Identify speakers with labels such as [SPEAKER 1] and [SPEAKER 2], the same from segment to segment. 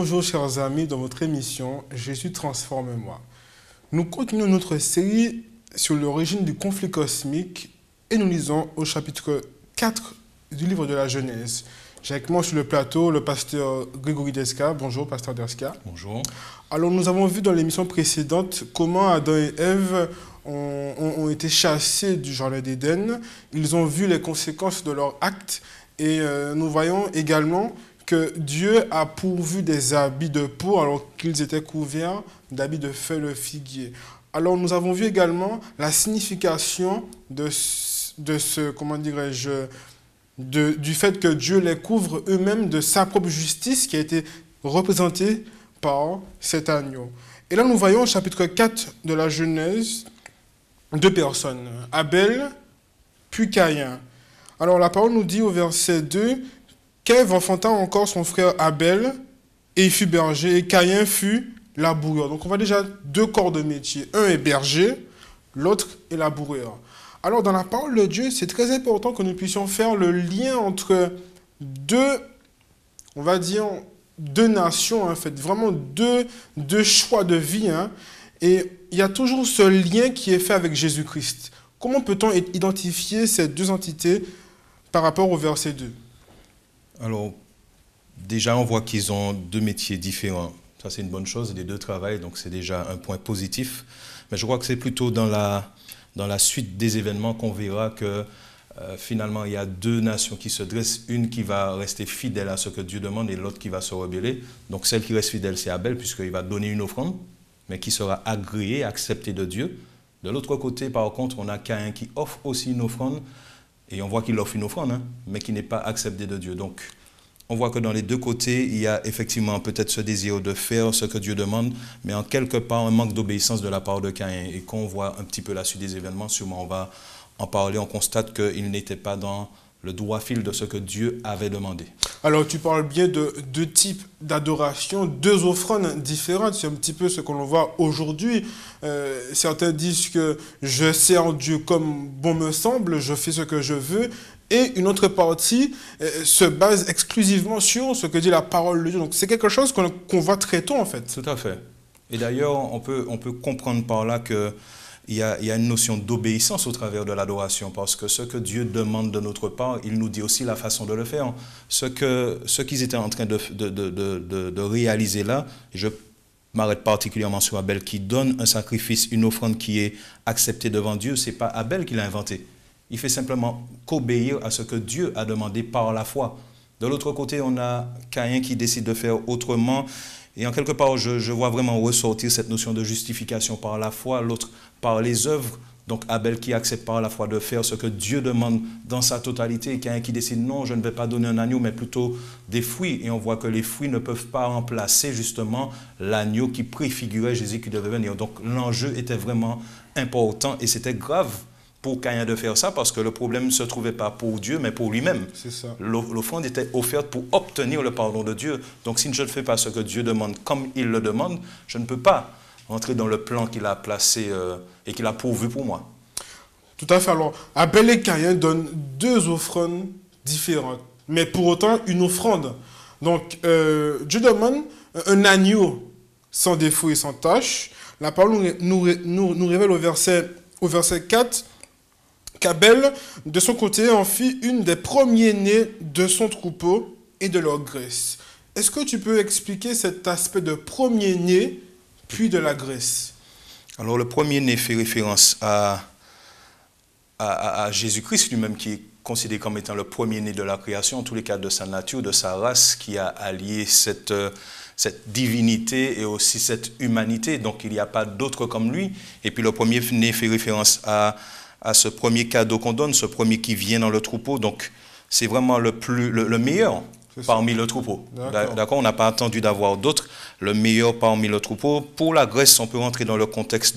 [SPEAKER 1] Bonjour chers amis, dans votre émission Jésus transforme-moi. Nous continuons notre série sur l'origine du conflit cosmique et nous lisons au chapitre 4 du livre de la Genèse. J'ai avec moi sur le plateau le pasteur Grégory Desca. Bonjour pasteur Desca.
[SPEAKER 2] Bonjour.
[SPEAKER 1] Alors nous avons vu dans l'émission précédente comment Adam et Ève ont été chassés du jardin d'Éden. Ils ont vu les conséquences de leurs actes et nous voyons également que Dieu a pourvu des habits de peau alors qu'ils étaient couverts d'habits de feuilles de figuier. Alors nous avons vu également la signification du fait que Dieu les couvre eux-mêmes de sa propre justice qui a été représentée par cet agneau. Et là nous voyons au chapitre 4 de la Genèse deux personnes, Abel puis Caïn. Alors la parole nous dit au verset 2 qu'Ève enfanta encore son frère Abel, et il fut berger, et Caïn fut laboureur. Donc on voit déjà deux corps de métier. Un est berger, l'autre est laboureur. Alors dans la parole de Dieu, c'est très important que nous puissions faire le lien entre deux nations, en fait, vraiment deux choix de vie. Et il y a toujours ce lien qui est fait avec Jésus-Christ. Comment peut-on identifier ces deux entités par rapport au verset 2 ?
[SPEAKER 2] Alors, déjà, on voit qu'ils ont deux métiers différents. Ça, c'est une bonne chose. Les deux travaillent, donc c'est déjà un point positif. Mais je crois que c'est plutôt dans la suite des événements qu'on verra que finalement, il y a deux nations qui se dressent. Une qui va rester fidèle à ce que Dieu demande et l'autre qui va se rebeller. Donc, celle qui reste fidèle, c'est Abel, puisqu'il va donner une offrande, mais qui sera agréée, acceptée de Dieu. De l'autre côté, par contre, on a Caïn qui offre aussi une offrande. Et on voit qu'il offre une offrande, mais qui n'est pas acceptée de Dieu. Donc, on voit que dans les deux côtés, il y a effectivement peut-être ce désir de faire ce que Dieu demande, mais en quelque part, un manque d'obéissance de la part de Caïn. Et quand on voit un petit peu la suite des événements, sûrement on va en parler, on constate qu'il n'était pas dans le droit fil de ce que Dieu avait demandé.
[SPEAKER 1] Alors, tu parles bien de deux types d'adoration, deux offrandes différentes. C'est un petit peu ce que l'on voit aujourd'hui. Certains disent que je sers Dieu comme bon me semble, je fais ce que je veux. Et une autre partie se base exclusivement sur ce que dit la parole de Dieu. Donc, c'est quelque chose qu'on voit très tôt, en fait.
[SPEAKER 2] Tout à fait. Et d'ailleurs, on peut comprendre par là que il y a une notion d'obéissance au travers de l'adoration, parce que ce que Dieu demande de notre part, il nous dit aussi la façon de le faire. Ce qu'ils étaient en train de réaliser là, je m'arrête particulièrement sur Abel, qui donne un sacrifice, une offrande qui est acceptée devant Dieu, ce n'est pas Abel qui l'a inventé. Il fait simplement qu'obéir à ce que Dieu a demandé par la foi. De l'autre côté, on a Caïn qui décide de faire autrement. Et en quelque part, je vois vraiment ressortir cette notion de justification par la foi, l'autre par les œuvres. Donc Abel qui accepte par la foi de faire ce que Dieu demande dans sa totalité, et Caïn qui décide non, je ne vais pas donner un agneau, mais plutôt des fruits. Et on voit que les fruits ne peuvent pas remplacer justement l'agneau qui préfigurait Jésus qui devait venir. Donc l'enjeu était vraiment important et c'était grave pour Caïn de faire ça, parce que le problème ne se trouvait pas pour Dieu, mais pour lui-même.
[SPEAKER 1] C'est ça.
[SPEAKER 2] L'offrande était offerte pour obtenir le pardon de Dieu. Donc si je ne fais pas ce que Dieu demande comme il le demande, je ne peux pas entrer dans le plan qu'il a placé et qu'il a pourvu pour moi.
[SPEAKER 1] Tout à fait. Alors, Abel et Caïn donnent deux offrandes différentes, mais pour autant une offrande. Donc, Dieu demande un agneau sans défaut et sans tache. La parole nous révèle au verset 4 qu'Abel, de son côté, en fit une des premiers-nés de son troupeau et de leur graisse. Est-ce que tu peux expliquer cet aspect de premier-né, puis de la graisse?
[SPEAKER 2] Alors, le premier-né fait référence à Jésus-Christ lui-même, qui est considéré comme étant le premier-né de la création, en tous les cas de sa nature, de sa race, qui a allié cette divinité et aussi cette humanité. Donc, il n'y a pas d'autre comme lui. Et puis, le premier-né fait référence à ce premier cadeau qu'on donne, ce premier qui vient dans le troupeau. Donc, c'est vraiment le meilleur parmi le troupeau. D'accord. On n'a pas attendu d'avoir d'autres. Le meilleur parmi le troupeau. Pour la graisse, on peut rentrer dans le contexte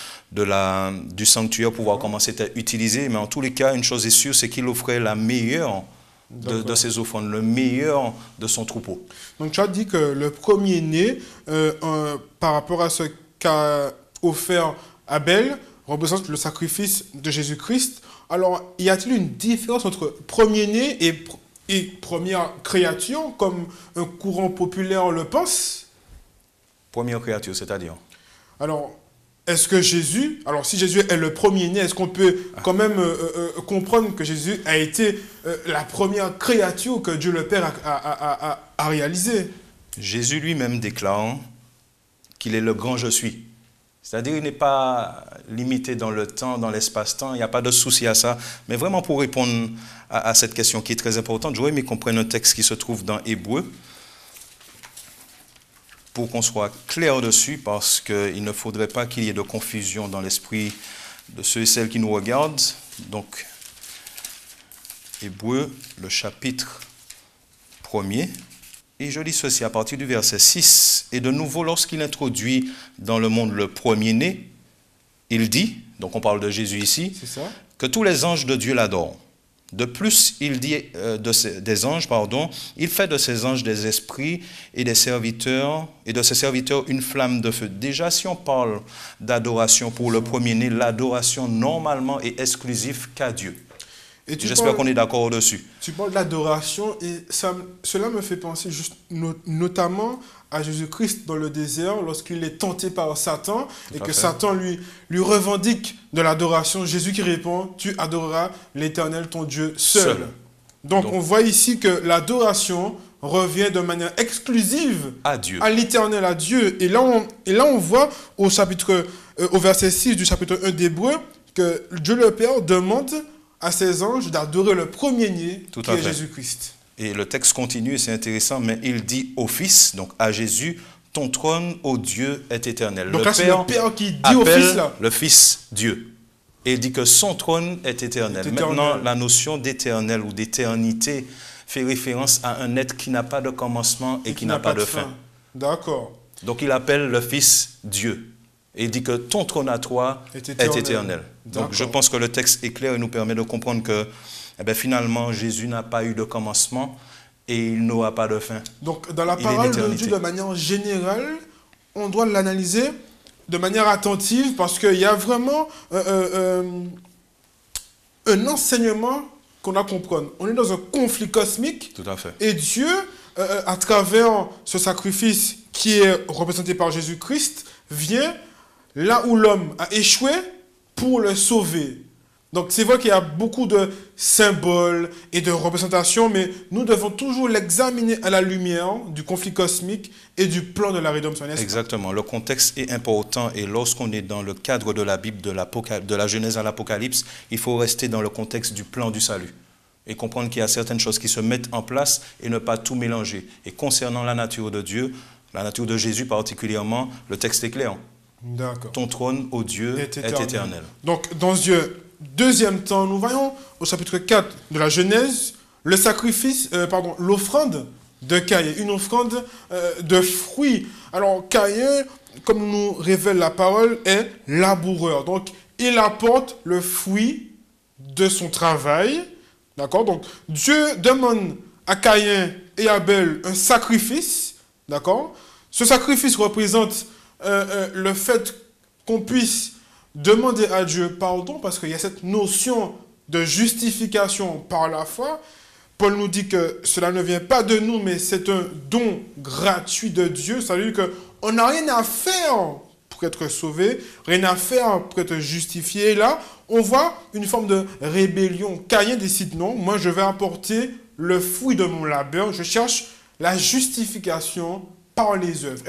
[SPEAKER 2] du sanctuaire pour voir comment c'était utilisé. Mais en tous les cas, une chose est sûre, c'est qu'il offrait la meilleure de ses offrandes, le meilleur de son troupeau.
[SPEAKER 1] Donc, tu as dit que le premier-né, par rapport à ce qu'a offert Abel, représente le sacrifice de Jésus-Christ. Alors, y a-t-il une différence entre premier-né est première créature, comme un courant populaire le pense?
[SPEAKER 2] Première créature, c'est-à-dire?
[SPEAKER 1] Alors, est-ce que Jésus, alors si Jésus est le premier-né, est-ce qu'on peut quand même comprendre que Jésus a été la première créature que Dieu le Père a réalisée?
[SPEAKER 2] Jésus lui-même déclare qu'il est le grand je suis. C'est-à-dire qu'il n'est pas limité dans le temps, dans l'espace-temps, il n'y a pas de souci à ça. Mais vraiment pour répondre à cette question qui est très importante, j'aurais aimé qu'on prenne un texte qui se trouve dans Hébreux, pour qu'on soit clair dessus, parce qu'il ne faudrait pas qu'il y ait de confusion dans l'esprit de ceux et celles qui nous regardent. Donc, Hébreux, le chapitre 1er, et je lis ceci à partir du verset 6. Et de nouveau, lorsqu'il introduit dans le monde le premier-né, il dit, donc on parle de Jésus ici, que tous les anges de Dieu l'adorent. De plus, il dit des anges, il fait de ces anges des esprits et des serviteurs, et de ses serviteurs une flamme de feu. Déjà, si on parle d'adoration pour le premier-né, l'adoration normalement est exclusive qu'à Dieu. J'espère qu'on est d'accord dessus.
[SPEAKER 1] Tu parles d'adoration et cela me fait penser notamment à Jésus-Christ dans le désert lorsqu'il est tenté par Satan et que Satan lui revendique de l'adoration. Jésus qui répond, tu adoreras l'Éternel ton Dieu seul. Donc on voit ici que l'adoration revient de manière exclusive
[SPEAKER 2] à Dieu,
[SPEAKER 1] à l'Éternel, à Dieu. Et là on voit au verset 6 du chapitre 1 d'Hébreux que Dieu le Père demande à ses anges d'adorer le premier-né qui est Jésus-Christ.
[SPEAKER 2] Et le texte continue, et c'est intéressant, mais il dit au Fils, donc à Jésus, ton trône, ô Dieu, est éternel.
[SPEAKER 1] Donc là, c'est le Père qui dit au Fils, là.
[SPEAKER 2] Le Fils, Dieu. Et il dit que son trône est éternel. Maintenant, la notion d'éternel ou d'éternité fait référence à un être qui n'a pas de commencement et qui n'a pas de fin.
[SPEAKER 1] D'accord.
[SPEAKER 2] Donc il appelle le Fils Dieu. Et il dit que ton trône à toi est éternel. Donc je pense que le texte est clair et nous permet de comprendre que finalement Jésus n'a pas eu de commencement et il n'aura pas de fin.
[SPEAKER 1] Donc dans la parole de Dieu de manière générale, on doit l'analyser de manière attentive parce qu'il y a vraiment un enseignement qu'on a à comprendre. On est dans un conflit cosmique.
[SPEAKER 2] Tout à fait.
[SPEAKER 1] Et Dieu, à travers ce sacrifice qui est représenté par Jésus-Christ, vient là où l'homme a échoué pour le sauver. Donc c'est vrai qu'il y a beaucoup de symboles et de représentations, mais nous devons toujours l'examiner à la lumière du conflit cosmique et du plan de la rédemption.
[SPEAKER 2] Exactement. Le contexte est important et lorsqu'on est dans le cadre de la Bible, de la Genèse à l'Apocalypse, il faut rester dans le contexte du plan du salut et comprendre qu'il y a certaines choses qui se mettent en place et ne pas tout mélanger. Et concernant la nature de Dieu, la nature de Jésus particulièrement, le texte est clair.
[SPEAKER 1] D'accord.
[SPEAKER 2] Ton trône, ô Dieu, est éternel.
[SPEAKER 1] Donc, dans ce deuxième temps, nous voyons au chapitre 4 de la Genèse, l'offrande de Caïn, une offrande de fruits. Alors, Caïn, comme nous révèle la parole, est laboureur. Donc, il apporte le fruit de son travail. D'accord? Donc, Dieu demande à Caïn et Abel un sacrifice. D'accord? Ce sacrifice représente le fait qu'on puisse demander à Dieu pardon, parce qu'il y a cette notion de justification par la foi. Paul nous dit que cela ne vient pas de nous, mais c'est un don gratuit de Dieu. Ça veut dire qu'on n'a rien à faire pour être sauvé, rien à faire pour être justifié. Et là, on voit une forme de rébellion. Caïn décide non, moi je vais apporter le fruit de mon labeur, je cherche la justification par les œuvres.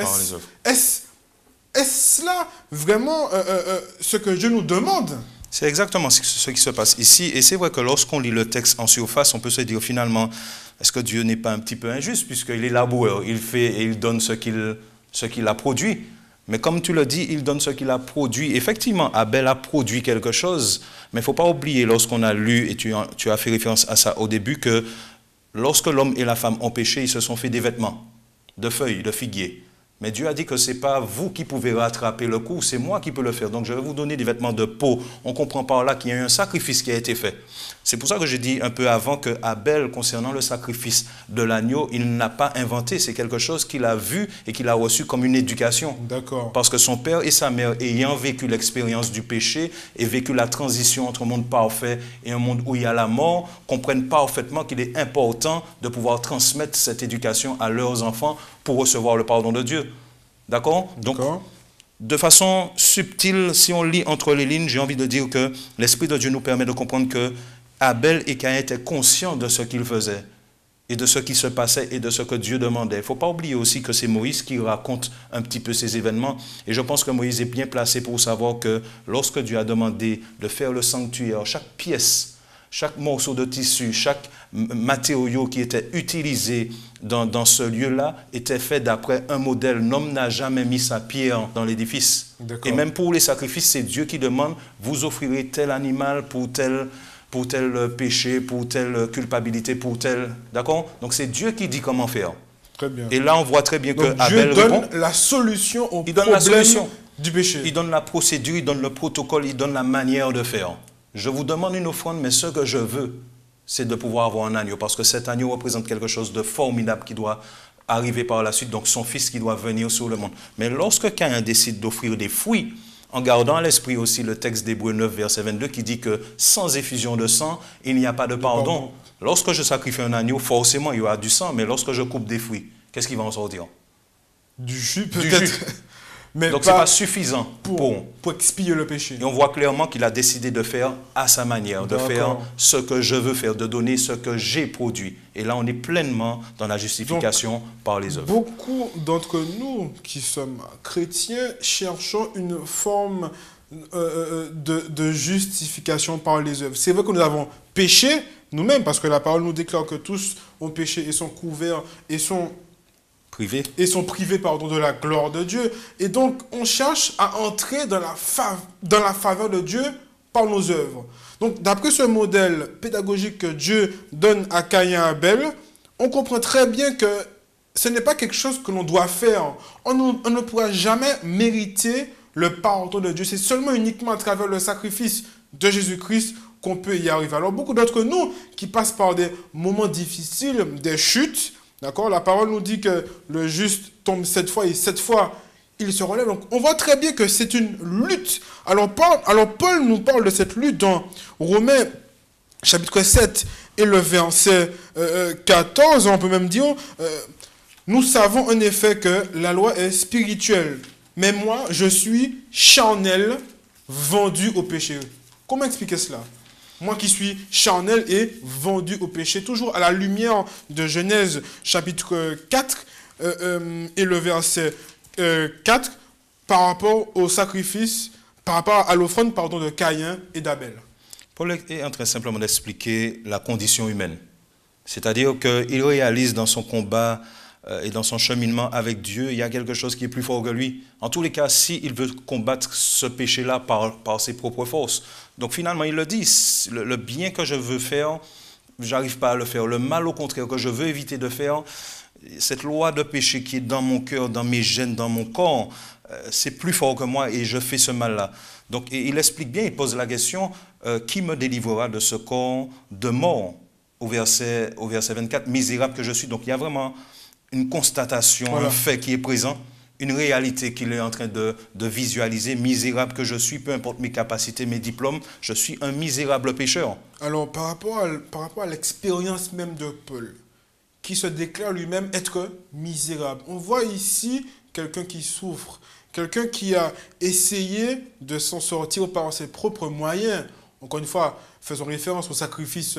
[SPEAKER 1] Est-ce cela vraiment ce que Dieu nous demande?
[SPEAKER 2] C'est exactement ce qui se passe ici. Et c'est vrai que lorsqu'on lit le texte en surface, on peut se dire finalement, est-ce que Dieu n'est pas un petit peu injuste puisqu'il est laboureur, il fait et il donne ce qu'il a produit. Mais comme tu le dis, il donne ce qu'il a produit. Effectivement, Abel a produit quelque chose, mais il ne faut pas oublier lorsqu'on a lu, et tu as fait référence à ça au début, que lorsque l'homme et la femme ont péché, ils se sont fait des vêtements de feuilles, de figuier. Mais Dieu a dit que ce n'est pas vous qui pouvez rattraper le coup, c'est moi qui peux le faire. Donc je vais vous donner des vêtements de peau. On comprend par là qu'il y a eu un sacrifice qui a été fait. C'est pour ça que j'ai dit un peu avant que Abel, concernant le sacrifice de l'agneau, il n'a pas inventé. C'est quelque chose qu'il a vu et qu'il a reçu comme une éducation.
[SPEAKER 1] D'accord.
[SPEAKER 2] Parce que son père et sa mère, ayant vécu l'expérience du péché et vécu la transition entre un monde parfait et un monde où il y a la mort, comprennent parfaitement qu'il est important de pouvoir transmettre cette éducation à leurs enfants pour recevoir le pardon de Dieu. D'accord? Donc, de façon subtile, si on lit entre les lignes, j'ai envie de dire que l'Esprit de Dieu nous permet de comprendre que Abel et Caïn étaient conscients de ce qu'ils faisaient et de ce qui se passait et de ce que Dieu demandait. Il ne faut pas oublier aussi que c'est Moïse qui raconte un petit peu ces événements. Et je pense que Moïse est bien placé pour savoir que lorsque Dieu a demandé de faire le sanctuaire, chaque pièce, chaque morceau de tissu, chaque matériau qui était utilisé dans ce lieu-là était fait d'après un modèle. L'homme n'a jamais mis sa pierre dans l'édifice. Et même pour les sacrifices, c'est Dieu qui demande, vous offrirez tel animal pour tel péché, pour telle culpabilité, pour tel... D'accord? Donc c'est Dieu qui dit comment faire.
[SPEAKER 1] Très bien.
[SPEAKER 2] Et là, on voit très bien que Abel
[SPEAKER 1] Dieu donne la solution au problème du péché.
[SPEAKER 2] Il donne la procédure, il donne le protocole, il donne la manière de faire. Je vous demande une offrande, mais ce que je veux, c'est de pouvoir avoir un agneau, parce que cet agneau représente quelque chose de formidable qui doit arriver par la suite, donc son fils qui doit venir sur le monde. Mais lorsque Caïn décide d'offrir des fruits, en gardant à l'esprit aussi le texte d'Hébreux 9, verset 22, qui dit que sans effusion de sang, il n'y a pas de pardon. Lorsque je sacrifie un agneau, forcément, il y aura du sang, mais lorsque je coupe des fruits, qu'est-ce qui va en sortir?
[SPEAKER 1] Du jus, peut-être.
[SPEAKER 2] Mais donc, ce n'est pas suffisant
[SPEAKER 1] pour expier le péché.
[SPEAKER 2] Et on voit clairement qu'il a décidé de faire à sa manière, de faire ce que je veux faire, de donner ce que j'ai produit. Et là, on est pleinement dans la justification par les œuvres.
[SPEAKER 1] Beaucoup d'entre nous qui sommes chrétiens cherchons une forme de justification par les œuvres. C'est vrai que nous avons péché nous-mêmes, parce que la parole nous déclare que tous ont péché et sont couverts et sont privés de la gloire de Dieu. Et donc, on cherche à entrer dans la faveur de Dieu par nos œuvres. Donc, d'après ce modèle pédagogique que Dieu donne à Caïn et Abel, on comprend très bien que ce n'est pas quelque chose que l'on doit faire. On ne pourra jamais mériter le pardon de Dieu. C'est seulement uniquement à travers le sacrifice de Jésus-Christ qu'on peut y arriver. Alors, beaucoup d'entre nous qui passent par des moments difficiles, des chutes, d'accord? La parole nous dit que le juste tombe 7 fois et 7 fois, il se relève. Donc, on voit très bien que c'est une lutte. Alors, Paul nous parle de cette lutte dans Romains, chapitre 7 et le verset 14. On peut même dire, nous savons en effet que la loi est spirituelle. Mais moi, je suis charnel, vendu au péché. Comment expliquer cela? Moi qui suis charnel et vendu au péché, toujours à la lumière de Genèse chapitre 4 et le verset 4, par rapport au sacrifice, par rapport à l'offrande de Caïn et d'Abel.
[SPEAKER 2] Paul est en train simplement d'expliquer la condition humaine. C'est-à-dire qu'il réalise dans son combat et dans son cheminement avec Dieu, il y a quelque chose qui est plus fort que lui. En tous les cas, s'il veut combattre ce péché-là par ses propres forces. Donc finalement, il le dit, le bien que je veux faire, j'arrive pas à le faire. Le mal, au contraire, que je veux éviter de faire, cette loi de péché qui est dans mon cœur, dans mes gènes, dans mon corps, c'est plus fort que moi et je fais ce mal-là. Donc il explique bien, il pose la question, qui me délivrera de ce corps de mort au verset 24, misérable que je suis. Donc il y a vraiment une constatation, un fait qui est présent, une réalité qu'il est en train de visualiser. Misérable que je suis, peu importe mes capacités, mes diplômes, je suis un misérable pécheur.
[SPEAKER 1] Alors, par rapport à l'expérience même de Paul, qui se déclare lui-même être misérable, on voit ici quelqu'un qui souffre, quelqu'un qui a essayé de s'en sortir par ses propres moyens. Encore une fois, faisons référence au sacrifice,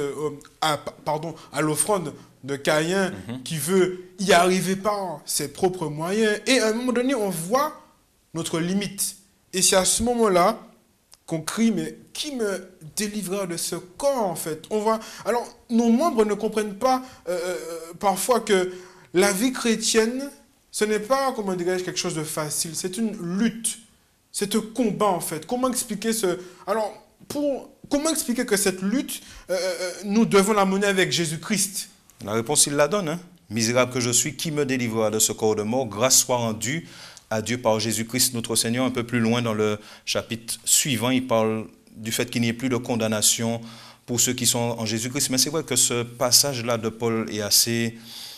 [SPEAKER 1] à l'offrande de Caïn, qui veut y arriver par ses propres moyens. Et à un moment donné, on voit notre limite. Et c'est à ce moment-là qu'on crie, mais qui me délivrera de ce corps, en fait? On voit. Alors, nos membres ne comprennent pas parfois que la vie chrétienne, ce n'est pas, comment dirais-je, quelque chose de facile. C'est une lutte. C'est un combat, en fait. Comment expliquer ce... Alors, comment expliquer que cette lutte, nous devons la mener avec Jésus-Christ?
[SPEAKER 2] La réponse, il la donne. Hein? Misérable que je suis, qui me délivrera de ce corps de mort? Grâce soit rendue à Dieu par Jésus-Christ notre Seigneur. Un peu plus loin dans le chapitre suivant, il parle du fait qu'il n'y ait plus de condamnation pour ceux qui sont en Jésus-Christ. Mais c'est vrai que ce passage-là de Paul est assez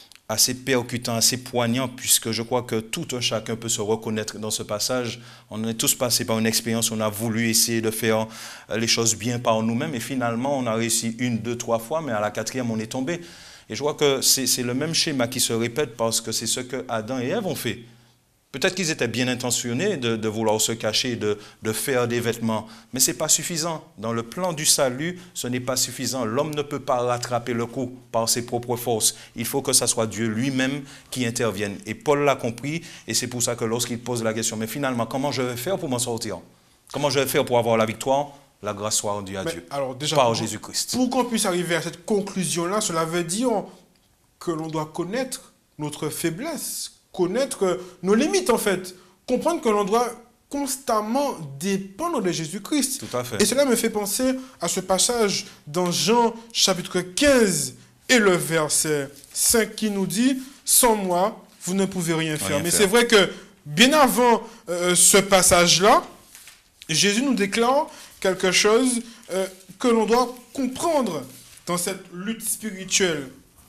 [SPEAKER 2] percutant, assez poignant, puisque je crois que tout un chacun peut se reconnaître dans ce passage. On est tous passés par une expérience, on a voulu essayer de faire les choses bien par nous-mêmes, et finalement on a réussi 1, 2, 3 fois, mais à la 4e on est tombé. Et je crois que c'est le même schéma qui se répète, parce que c'est ce que Adam et Ève ont fait. Peut-être qu'ils étaient bien intentionnés de vouloir se cacher, de faire des vêtements, mais ce n'est pas suffisant. Dans le plan du salut, ce n'est pas suffisant. L'homme ne peut pas rattraper le coup par ses propres forces. Il faut que ce soit Dieu lui-même qui intervienne. Et Paul l'a compris, et c'est pour ça que lorsqu'il pose la question, mais finalement, comment je vais faire pour m'en sortir? Comment je vais faire pour avoir la victoire? La grâce soit rendue à Dieu,
[SPEAKER 1] alors déjà,
[SPEAKER 2] par Jésus-Christ.
[SPEAKER 1] Pour qu'on puisse arriver à cette conclusion-là, cela veut dire que l'on doit connaître notre faiblesse, connaître nos limites en fait, comprendre que l'on doit constamment dépendre de Jésus-Christ.
[SPEAKER 2] Tout à fait.
[SPEAKER 1] Et cela me fait penser à ce passage dans Jean chapitre 15 et le verset 5 qui nous dit « Sans moi, vous ne pouvez rien faire ». Mais c'est vrai que bien avant ce passage-là, Jésus nous déclare quelque chose que l'on doit comprendre dans cette lutte spirituelle.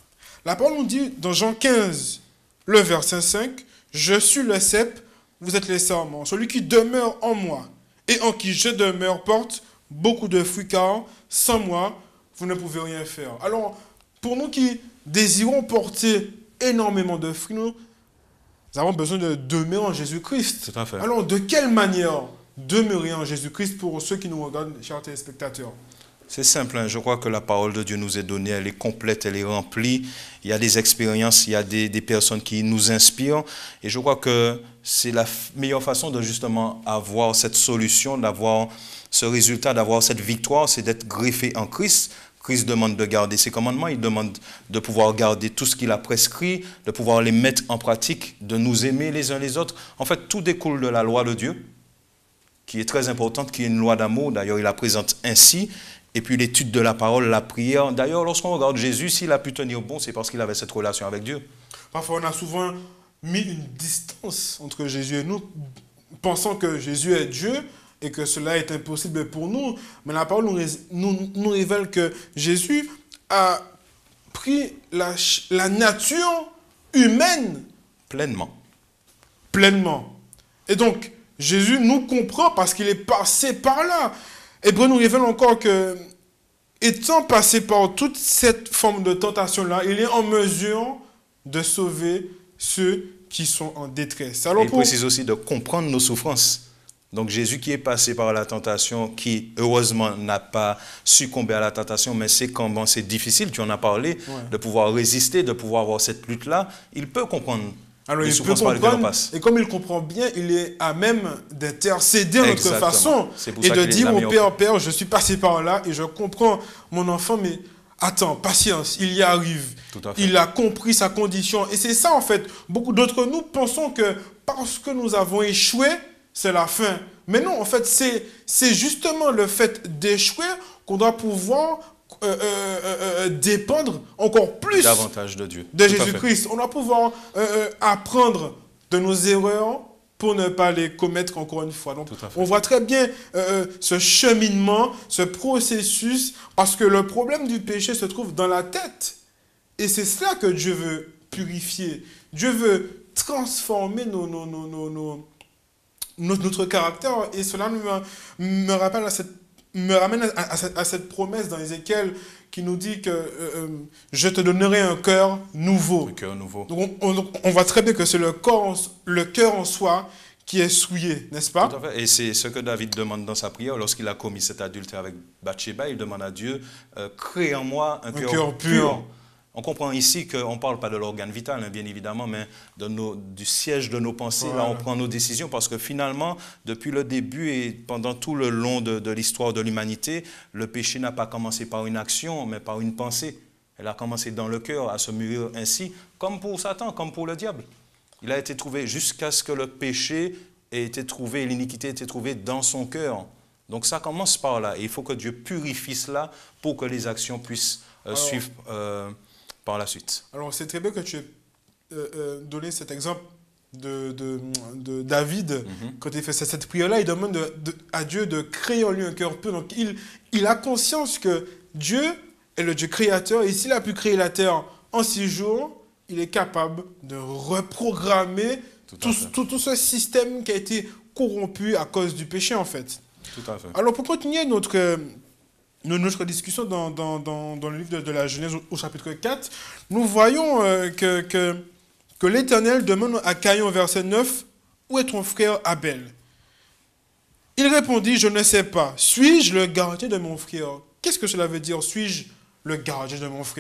[SPEAKER 1] La parole nous dit dans Jean 15, le verset 5, « Je suis le cep, vous êtes les sarments. Celui qui demeure en moi et en qui je demeure porte beaucoup de fruits, car sans moi, vous ne pouvez rien faire. » Alors, pour nous qui désirons porter énormément de fruits, nous avons besoin de demeurer en Jésus-Christ.
[SPEAKER 2] Tout à fait.
[SPEAKER 1] Alors, de quelle manière demeurer en Jésus-Christ pour ceux qui nous regardent, chers téléspectateurs?
[SPEAKER 2] C'est simple, hein. Je crois que la parole de Dieu nous est donnée, elle est complète, elle est remplie. Il y a des expériences, il y a des personnes qui nous inspirent. Et je crois que c'est la meilleure façon de justement avoir cette solution, d'avoir ce résultat, d'avoir cette victoire, c'est d'être greffé en Christ. Christ demande de garder ses commandements, il demande de pouvoir garder tout ce qu'il a prescrit, de pouvoir les mettre en pratique, de nous aimer les uns les autres. En fait, tout découle de la loi de Dieu, qui est très importante, qui est une loi d'amour. D'ailleurs, il la présente ainsi. Et puis l'étude de la parole, la prière. D'ailleurs, lorsqu'on regarde Jésus, s'il a pu tenir bon, c'est parce qu'il avait cette relation avec Dieu.
[SPEAKER 1] Parfois, on a souvent mis une distance entre Jésus et nous, pensant que Jésus est Dieu et que cela est impossible pour nous. Mais la parole nous révèle que Jésus a pris la nature humaine
[SPEAKER 2] Pleinement.
[SPEAKER 1] Et donc, Jésus nous comprend parce qu'il est passé par là. Hébreu nous révèle encore que, étant passé par toute cette forme de tentation-là, il est en mesure de sauver ceux qui sont en détresse. Alors
[SPEAKER 2] il précise aussi de comprendre nos souffrances. Donc Jésus qui est passé par la tentation, qui heureusement n'a pas succombé à la tentation, mais c'est comment c'est difficile, tu en as parlé, de pouvoir résister, de pouvoir avoir cette lutte-là, il peut comprendre.
[SPEAKER 1] Alors, il peut comprendre, et comme il comprend bien, il est à même d'intercéder à notre façon et de dire au Père, je suis passé par là et je comprends mon enfant, mais attends, patience, il y arrive. Il a compris sa condition. Et c'est ça, en fait. Beaucoup d'entre nous pensons que parce que nous avons échoué, c'est la fin. Mais non, en fait, c'est justement le fait d'échouer qu'on doit pouvoir dépendre encore plus
[SPEAKER 2] davantage de Dieu,
[SPEAKER 1] de Jésus-Christ. On doit pouvoir apprendre de nos erreurs pour ne pas les commettre encore une fois. Donc, on voit très bien ce cheminement, ce processus, parce que le problème du péché se trouve dans la tête. Et c'est cela que Dieu veut purifier. Dieu veut transformer notre caractère. Et cela me rappelle ramène à cette promesse dans Ézéchiel qui nous dit que je te donnerai un cœur nouveau.
[SPEAKER 2] Un cœur nouveau.
[SPEAKER 1] Donc on voit très bien que c'est le cœur en soi qui est souillé, n'est-ce pas?
[SPEAKER 2] Tout à fait. Et c'est ce que David demande dans sa prière lorsqu'il a commis cet adultère avec Bathsheba. Il demande à Dieu, crée en moi un cœur pur. On comprend ici qu'on ne parle pas de l'organe vital, hein, bien évidemment, mais du siège de nos pensées. Là, on prend nos décisions parce que finalement, depuis le début et pendant tout le long de l'histoire de l'humanité, le péché n'a pas commencé par une action, mais par une pensée. Elle a commencé dans le cœur à se mûrir ainsi, comme pour Satan, comme pour le diable. Il a été trouvé jusqu'à ce que le péché ait été trouvé, l'iniquité ait été trouvée dans son cœur. Donc ça commence par là. Et il faut que Dieu purifie cela pour que les actions puissent suivre par la suite.
[SPEAKER 1] Alors, c'est très bien que tu aies donné cet exemple de David. Quand il fait cette prière-là, il demande à Dieu de créer en lui un cœur pur. Donc, il a conscience que Dieu est le Dieu créateur. Et s'il a pu créer la terre en 6 jours, il est capable de reprogrammer tout ce système qui a été corrompu à cause du péché, en fait.
[SPEAKER 2] Tout à fait.
[SPEAKER 1] Alors, pour continuer notre discussion dans le livre de la Genèse au chapitre 4, nous voyons que l'Éternel demande à Caïn au verset 9, « Où est ton frère Abel ?» Il répondit, « Je ne sais pas. Suis-je le gardien de mon frère ?» Qu'est-ce que cela veut dire, « Suis-je le gardien de mon frère ?»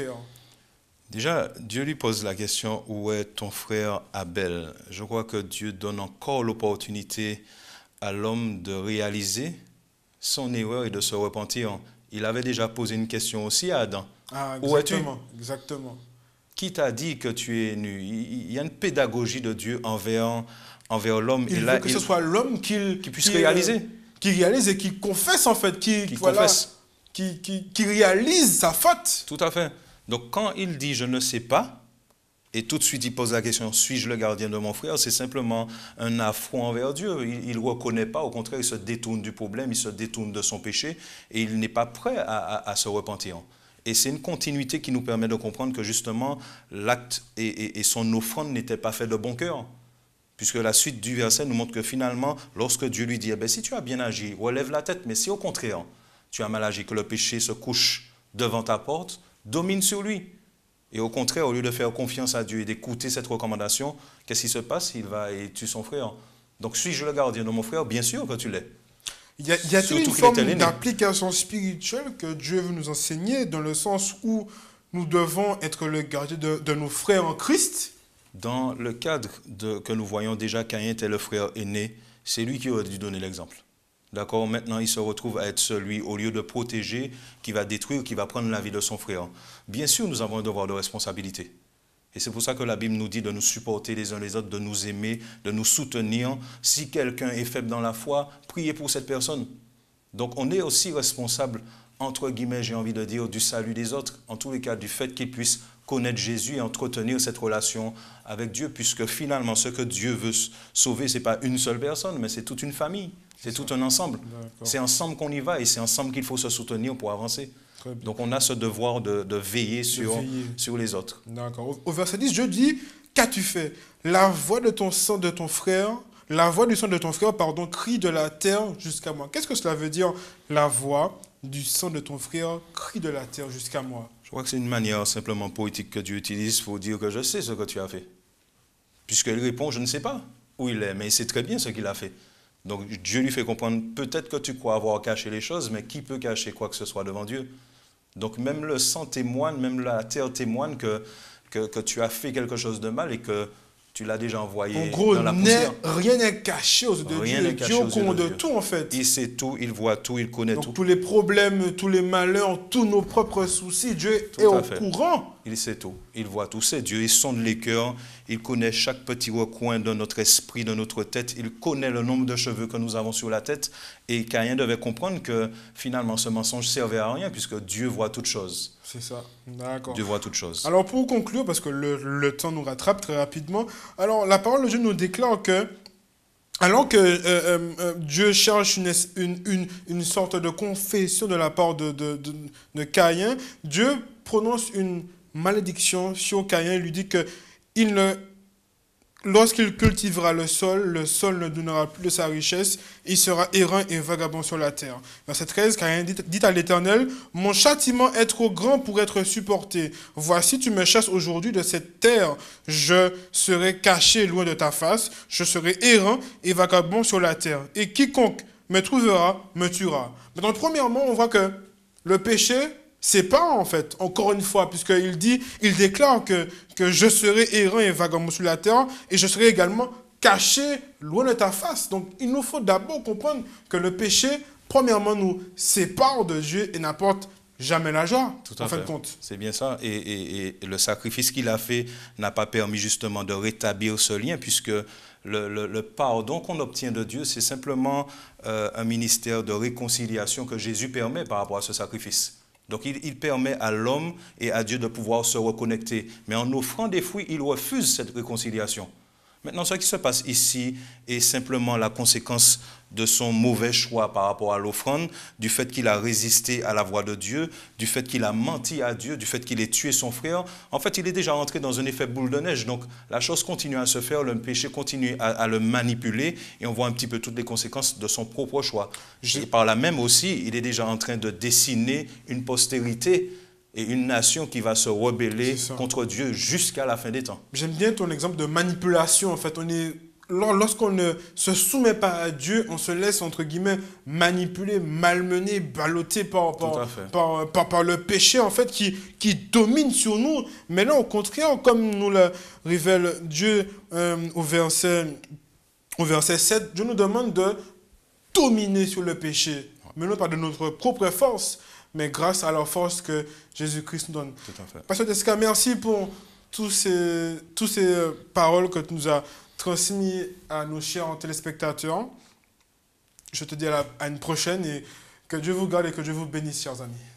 [SPEAKER 2] Déjà, Dieu lui pose la question, où est ton frère Abel? Je crois que Dieu donne encore l'opportunité à l'homme de réaliser son erreur et de se repentir. Il avait déjà posé une question aussi à Adam.
[SPEAKER 1] Ah,
[SPEAKER 2] où es-tu?
[SPEAKER 1] Exactement.
[SPEAKER 2] Qui t'a dit que tu es nu? Il y a une pédagogie de Dieu envers l'homme.
[SPEAKER 1] Il veut que ce soit l'homme qui
[SPEAKER 2] puisse réaliser.
[SPEAKER 1] Qui réalise et qui confesse en fait, qui
[SPEAKER 2] confesse.
[SPEAKER 1] Qui réalise sa faute.
[SPEAKER 2] Tout à fait. Donc quand il dit « je ne sais pas », et tout de suite il pose la question « suis-je le gardien de mon frère ?» c'est simplement un affront envers Dieu. Il ne reconnaît pas, au contraire, il se détourne du problème, il se détourne de son péché, et il n'est pas prêt à se repentir. Et c'est une continuité qui nous permet de comprendre que justement l'acte et son offrande n'étaient pas faits de bon cœur. Puisque la suite du verset nous montre que finalement, lorsque Dieu lui dit eh « si tu as bien agi, relève la tête, mais si au contraire, tu as mal agi, que le péché se couche devant ta porte, domine sur lui. » Et au contraire, au lieu de faire confiance à Dieu et d'écouter cette recommandation, qu'est-ce qui se passe? Il va et tue son frère. Donc, suis-je le gardien de mon frère? Bien sûr que tu l'es.
[SPEAKER 1] Y a-t-il une forme d'application spirituelle que Dieu veut nous enseigner dans le sens où nous devons être le gardien de nos frères en Christ?
[SPEAKER 2] Dans le cadre que nous voyons déjà, Caïn était le frère aîné, c'est lui qui aurait dû donner l'exemple. D'accord? Maintenant, il se retrouve à être celui, au lieu de protéger, qui va détruire, qui va prendre la vie de son frère. Bien sûr, nous avons un devoir de responsabilité. Et c'est pour ça que la Bible nous dit de nous supporter les uns les autres, de nous aimer, de nous soutenir. Si quelqu'un est faible dans la foi, priez pour cette personne. Donc, on est aussi responsable, entre guillemets, j'ai envie de dire, du salut des autres. En tous les cas, du fait qu'ils puissent connaître Jésus et entretenir cette relation avec Dieu, puisque finalement, ce que Dieu veut sauver, ce n'est pas une seule personne, mais c'est toute une famille. C'est tout un ensemble. C'est ensemble qu'on y va et c'est ensemble qu'il faut se soutenir pour avancer. Donc on a ce devoir de veiller sur les autres.
[SPEAKER 1] D'accord. Au verset 10, Dieu dit, qu'as-tu fait? La voix de ton sang de ton frère, la voix du sang de ton frère, pardon, crie de la terre jusqu'à moi. Qu'est-ce que cela veut dire, la voix du sang de ton frère, crie de la terre jusqu'à moi?
[SPEAKER 2] Je crois que c'est une manière simplement poétique que Dieu utilise pour dire que je sais ce que tu as fait. Puisqu'il répond, je ne sais pas où il est, mais il sait très bien ce qu'il a fait. Donc Dieu lui fait comprendre, peut-être que tu crois avoir caché les choses, mais qui peut cacher quoi que ce soit devant Dieu? Donc même le sang témoigne, même la terre témoigne que tu as fait quelque chose de mal et que tu l'as déjà envoyé dans la poussière.
[SPEAKER 1] Rien n'est caché aux yeux de Dieu. Dieu est au courant de tout en fait.
[SPEAKER 2] Il sait tout, il voit tout, il connaît tout.
[SPEAKER 1] Donc tous les problèmes, tous les malheurs, tous nos propres soucis, Dieu est au courant.
[SPEAKER 2] Il sait tout, il voit tout, c'est Dieu, il sonde les cœurs, il connaît chaque petit recoin de notre esprit, de notre tête, il connaît le nombre de cheveux que nous avons sur la tête et Caïn devait comprendre que finalement ce mensonge servait à rien puisque Dieu voit toutes choses.
[SPEAKER 1] C'est ça, d'accord.
[SPEAKER 2] Dieu voit toutes choses.
[SPEAKER 1] Alors pour conclure, parce que le temps nous rattrape très rapidement, alors la parole de Dieu nous déclare que alors que Dieu cherche une sorte de confession de la part de Caïn, Dieu prononce une malédiction sur Caïn. Il lui dit que lorsqu'il cultivera le sol ne donnera plus de sa richesse, il sera errant et vagabond sur la terre. Verset 13, Caïn dit à l'Éternel, « Mon châtiment est trop grand pour être supporté. Voici, tu me chasses aujourd'hui de cette terre. Je serai caché loin de ta face. Je serai errant et vagabond sur la terre. Et quiconque me trouvera, me tuera. » Maintenant, premièrement, on voit que le péché, c'est pas en fait, encore une fois, puisqu'il déclare que je serai errant et vagabond sur la terre, et je serai également caché loin de ta face. Donc, il nous faut d'abord comprendre que le péché, premièrement, nous sépare de Dieu et n'apporte jamais la joie, en fin de compte.
[SPEAKER 2] C'est bien ça. Et le sacrifice qu'il a fait n'a pas permis justement de rétablir ce lien, puisque le pardon qu'on obtient de Dieu, c'est simplement un ministère de réconciliation que Jésus permet par rapport à ce sacrifice. Donc il permet à l'homme et à Dieu de pouvoir se reconnecter. Mais en offrant des fruits, il refuse cette réconciliation. Maintenant, ce qui se passe ici est simplement la conséquence de son mauvais choix par rapport à l'offrande, du fait qu'il a résisté à la voix de Dieu, du fait qu'il a menti à Dieu, du fait qu'il ait tué son frère. En fait, il est déjà entré dans un effet boule de neige. Donc, la chose continue à se faire, le péché continue à le manipuler et on voit un petit peu toutes les conséquences de son propre choix. Et par là même aussi, il est déjà en train de dessiner une postérité et une nation qui va se rebeller contre Dieu jusqu'à la fin des temps.
[SPEAKER 1] J'aime bien ton exemple de manipulation. En fait, lorsqu'on ne se soumet pas à Dieu, on se laisse, entre guillemets, manipuler, malmener, balloter par le péché, en fait, qui domine sur nous. Mais là, au contraire, comme nous le révèle Dieu au verset 7, Dieu nous demande de dominer sur le péché. Mais non pas de notre propre force, mais grâce à la force que Jésus-Christ nous donne.
[SPEAKER 2] Tout à fait.
[SPEAKER 1] Pasteur Tesca, merci pour toutes ces paroles que tu nous as transmises à nos chers téléspectateurs. Je te dis à une prochaine et que Dieu vous garde et que Dieu vous bénisse, chers amis.